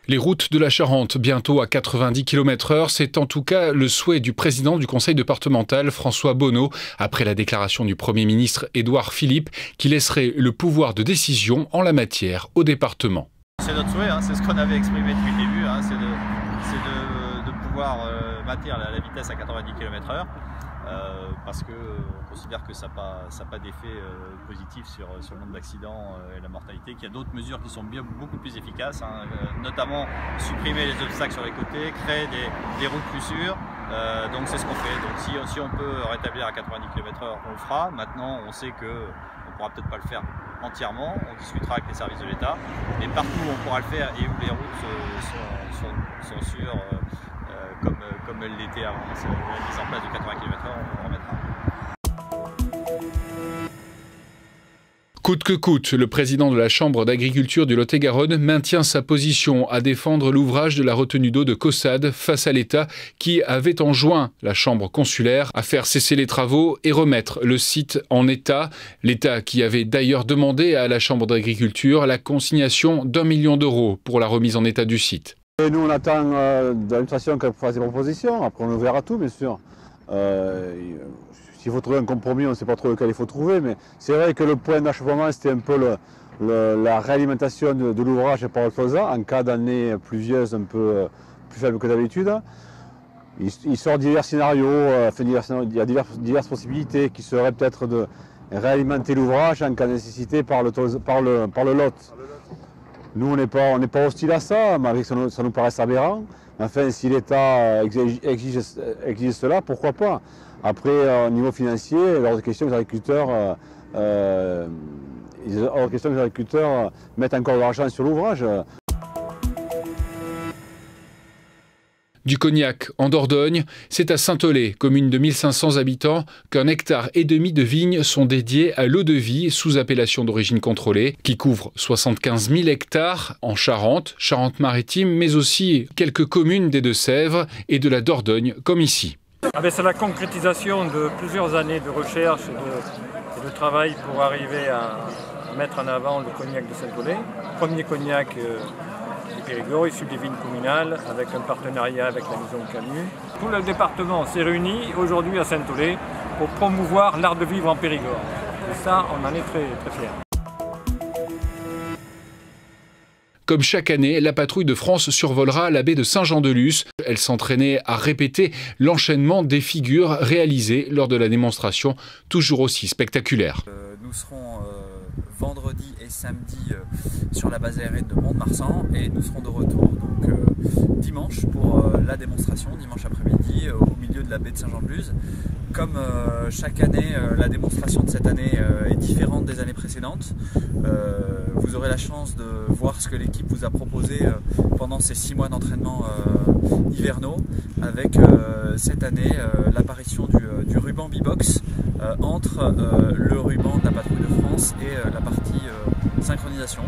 Les routes de la Charente, bientôt à 90 km/h, c'est en tout cas le souhait du président du conseil départemental, François Bonneau, après la déclaration du Premier ministre Édouard Philippe, qui laisserait le pouvoir de décision en la matière au département. C'est notre souhait, c'est ce qu'on avait exprimé depuis le début, c'est de pouvoir maintenir la vitesse à 90 km/h. Parce qu'on considère que ça n'a pas d'effet positif sur le nombre d'accidents et la mortalité, qu'il y a d'autres mesures qui sont beaucoup plus efficaces, notamment supprimer les obstacles sur les côtés, créer des routes plus sûres, donc c'est ce qu'on fait. Donc si on peut rétablir à 90 km/h, on le fera. Maintenant, on sait qu'on ne pourra peut-être pas le faire entièrement, on discutera avec les services de l'État, mais partout où on pourra le faire et où les routes sont sûres, comme elle l'était avant la mise en place de 80 km/h, on remettra. Coûte que coûte, le président de la Chambre d'agriculture du Lot-et-Garonne maintient sa position à défendre l'ouvrage de la retenue d'eau de Caussade face à l'État qui avait enjoint la Chambre consulaire à faire cesser les travaux et remettre le site en état. L'État qui avait d'ailleurs demandé à la Chambre d'agriculture la consignation d'1 million d'euros pour la remise en état du site. Et nous on attend de l'administration qu'elle fasse des propositions, après on verra tout bien sûr. S'il faut trouver un compromis, on ne sait pas trop lequel il faut trouver, mais c'est vrai que le point d'achèvement c'était un peu la réalimentation de l'ouvrage par le Caussade en cas d'année pluvieuse un peu plus faible que d'habitude. Il sort divers scénarios, il y a diverses possibilités qui seraient peut-être de réalimenter l'ouvrage en cas de nécessité par le Lot. Nous, on n'est pas hostile à ça, malgré que ça nous paraisse aberrant. Enfin, si l'État exige cela, pourquoi pas? Après, au niveau financier, lors des questions, les agriculteurs mettent encore de l'argent sur l'ouvrage. Du Cognac en Dordogne, c'est à Saint-Olé, commune de 1500 habitants, qu'1,5 hectare de vignes sont dédiés à l'eau de vie sous appellation d'origine contrôlée, qui couvre 75 000 hectares en Charente, Charente-Maritime, mais aussi quelques communes des Deux-Sèvres et de la Dordogne, comme ici. C'est la concrétisation de plusieurs années de recherche et de travail pour arriver à mettre en avant le cognac de Saint-Olé. Premier cognac du Périgord, issu des vignes communales, avec un partenariat avec la Maison Camus. Tout le département s'est réuni aujourd'hui à Saint-Olé pour promouvoir l'art de vivre en Périgord. Et ça, on en est très, très fiers. Comme chaque année, la patrouille de France survolera la baie de Saint-Jean-de-Luz. Elle s'entraînait à répéter l'enchaînement des figures réalisées lors de la démonstration, toujours aussi spectaculaire. Nous serons vendredi et samedi sur la base aérienne de Mont-de-Marsan et nous serons de retour donc, dimanche pour la démonstration, dimanche après-midi au milieu de la baie de Saint-Jean-de-Luz. Comme chaque année, la démonstration de cette année est différente des années précédentes. Vous aurez la chance de voir ce que l'équipe vous a proposé pendant ces 6 mois d'entraînement hivernaux, avec cette année l'apparition du ruban B-Box entre le ruban de la patrouille de France et la partie synchronisation.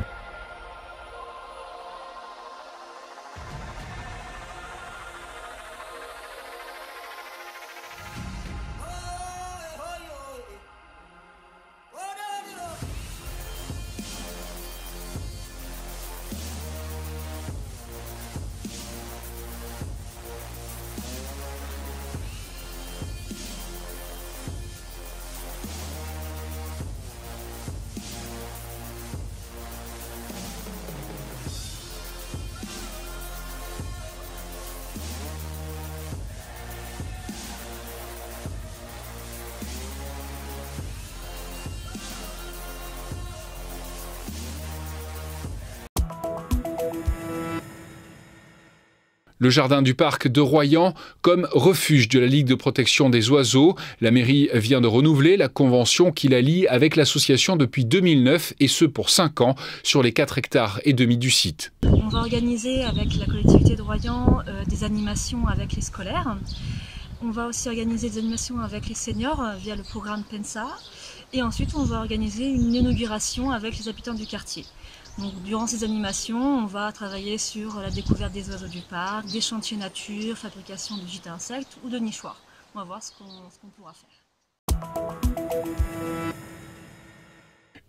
Le jardin du parc de Royan comme refuge de la Ligue de protection des oiseaux. La mairie vient de renouveler la convention qui la lie avec l'association depuis 2009 et ce pour 5 ans sur les 4,5 hectares du site. On va organiser avec la collectivité de Royan des animations avec les scolaires. On va aussi organiser des animations avec les seniors via le programme PENSA. Et ensuite, on va organiser une inauguration avec les habitants du quartier. Donc, durant ces animations, on va travailler sur la découverte des oiseaux du parc, des chantiers nature, fabrication de gîtes à insectes ou de nichoirs. On va voir ce qu'on pourra faire.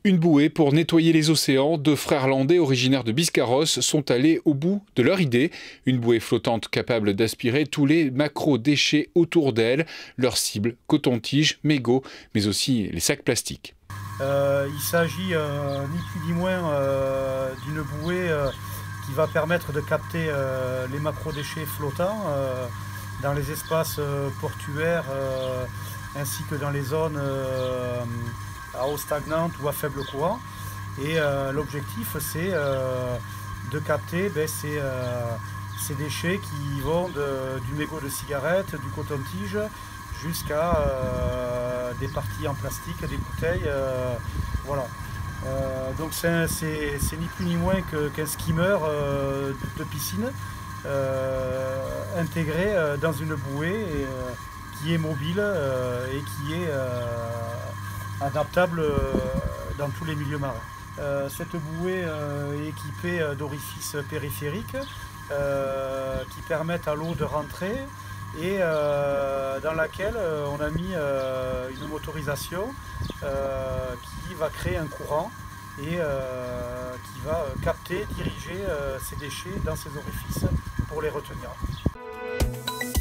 Une bouée pour nettoyer les océans. Deux frères landais originaires de Biscarrosse sont allés au bout de leur idée. Une bouée flottante capable d'aspirer tous les macro-déchets autour d'elle. Leur cible, coton-tige, mégots, mais aussi les sacs plastiques. Il s'agit ni plus ni moins d'une bouée qui va permettre de capter les macro-déchets flottants dans les espaces portuaires ainsi que dans les zones à eau stagnante ou à faible courant. Et l'objectif, c'est de capter ces déchets qui vont du mégot de cigarette, du coton-tige, jusqu'à des parties en plastique, des bouteilles. Voilà. Donc c'est ni plus ni moins qu'un skimmer de piscine intégré dans une bouée qui est mobile et qui est adaptable dans tous les milieux marins. Cette bouée est équipée d'orifices périphériques qui permettent à l'eau de rentrer et dans laquelle on a mis une motorisation qui va créer un courant et qui va capter, diriger ces déchets dans ces orifices pour les retenir.